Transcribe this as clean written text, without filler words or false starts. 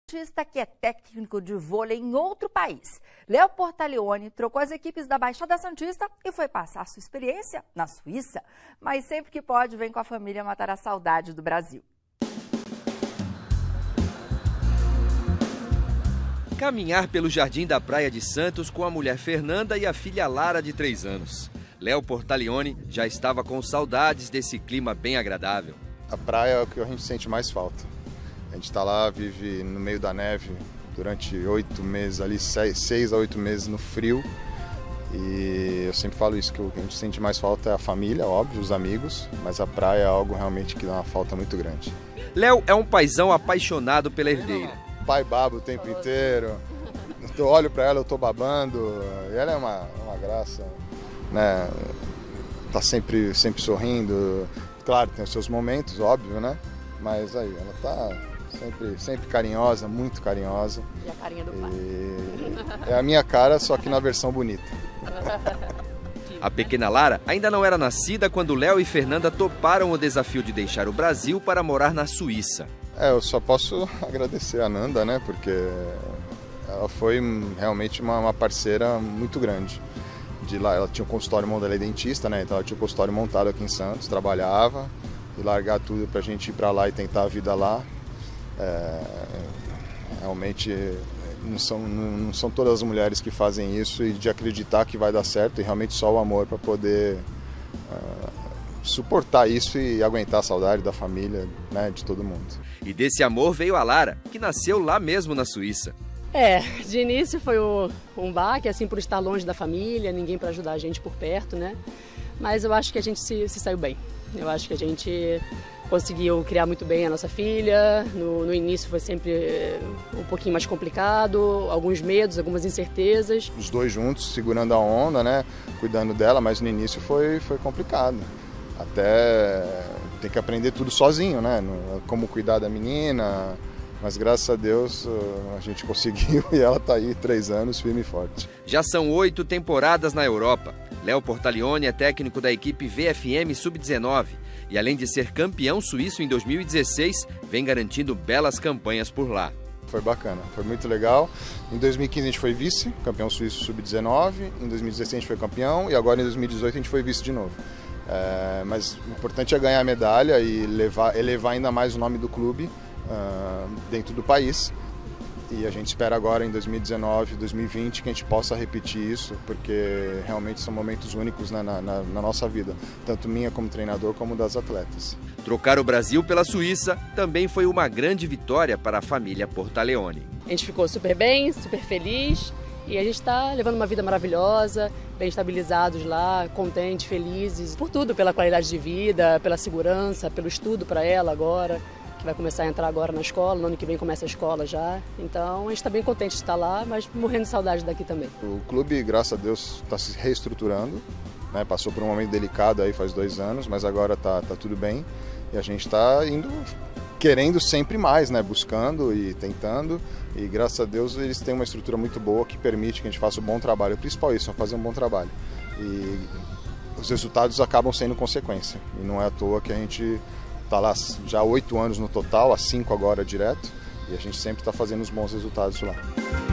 Artista que é técnico de vôlei em outro país. Léo Portaleone trocou as equipes da Baixada Santista e foi passar sua experiência na Suíça. Mas sempre que pode, vem com a família matar a saudade do Brasil. Caminhar pelo jardim da Praia de Santos com a mulher Fernanda e a filha Lara, de 3 anos. Léo Portaleone já estava com saudades desse clima bem agradável. A praia é o que a gente sente mais falta. A gente está lá, vive no meio da neve durante 8 meses, ali 6 a 8 meses no frio. E eu sempre falo isso, que o que a gente sente mais falta é a família, óbvio, os amigos, mas a praia é algo realmente que dá uma falta muito grande. Léo é um paizão apaixonado pela herdeira. Pai baba o tempo inteiro, eu olho para ela, eu tô babando, e ela é uma graça, né? Tá sempre sorrindo, claro, tem os seus momentos, óbvio, né? Mas aí, ela tá sempre carinhosa, muito carinhosa. E a carinha do pai. É a minha cara, só que na versão bonita. A pequena Lara ainda não era nascida quando Léo e Fernanda toparam o desafio de deixar o Brasil para morar na Suíça. Eu só posso agradecer a Nanda, né? Porque ela foi realmente uma parceira muito grande. De lá, ela tinha um consultório montado, ela é dentista, né? Então ela tinha um consultório montado aqui em Santos, trabalhava, e largar tudo pra gente ir pra lá e tentar a vida lá. Realmente não são todas as mulheres que fazem isso, e de acreditar que vai dar certo, e realmente só o amor para poder suportar isso e aguentar a saudade da família, né, de todo mundo. E desse amor veio a Lara, que nasceu lá mesmo na Suíça. De início foi um baque, assim, por estar longe da família, ninguém para ajudar a gente por perto, né? Mas eu acho que a gente se saiu bem. Eu acho que a gente conseguiu criar muito bem a nossa filha. No início foi sempre um pouquinho mais complicado, alguns medos, algumas incertezas. Os dois juntos, segurando a onda, né? Cuidando dela, mas no início foi complicado. Até tem que aprender tudo sozinho, né? Como cuidar da menina. Mas graças a Deus a gente conseguiu e ela está aí 3 anos, firme e forte. Já são 8 temporadas na Europa. Léo Portaleone é técnico da equipe VFM Sub-19 e, além de ser campeão suíço em 2016, vem garantindo belas campanhas por lá. Foi bacana, foi muito legal. Em 2015 a gente foi vice, campeão suíço Sub-19, em 2016 a gente foi campeão e agora em 2018 a gente foi vice de novo. Mas o importante é ganhar a medalha e elevar ainda mais o nome do clube dentro do país, e a gente espera agora em 2019, 2020 que a gente possa repetir isso, porque realmente são momentos únicos na nossa vida, tanto minha como treinador, como das atletas. Trocar o Brasil pela Suíça também foi uma grande vitória para a família Portaleone. A gente ficou super bem, super feliz, e a gente está levando uma vida maravilhosa, bem estabilizados lá, contentes, felizes, por tudo, pela qualidade de vida, pela segurança, pelo estudo para ela agora, que vai começar a entrar agora na escola, no ano que vem começa a escola já. Então a gente está bem contente de estar lá, mas morrendo de saudade daqui também. O clube, graças a Deus, está se reestruturando, né? Passou por um momento delicado aí faz 2 anos, mas agora tá tudo bem. E a gente está indo, querendo sempre mais, né? Buscando e tentando. E graças a Deus eles têm uma estrutura muito boa que permite que a gente faça um bom trabalho. O principal é isso, é fazer um bom trabalho. E os resultados acabam sendo consequência. E não é à toa que a gente está lá já há 8 anos no total, há 5 agora direto, e a gente sempre está fazendo os bons resultados lá.